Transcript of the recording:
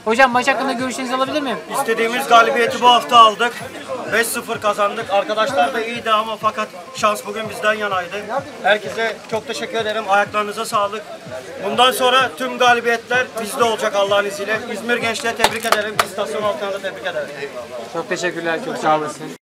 Hocam maç hakkında görüşlerinizi alabilir miyim? İstediğimiz galibiyeti bu hafta aldık. 5-0 kazandık. Arkadaşlar da iyiydi ama fakat şans bugün bizden yanaydı. Herkese çok teşekkür ederim. Ayaklarınıza sağlık. Bundan sonra tüm galibiyetler bizde olacak Allah'ın izniyle. İzmir gençliğe tebrik ederim. İstasyon halkına da tebrik ederim. Çok teşekkürler, çok sağ olasın.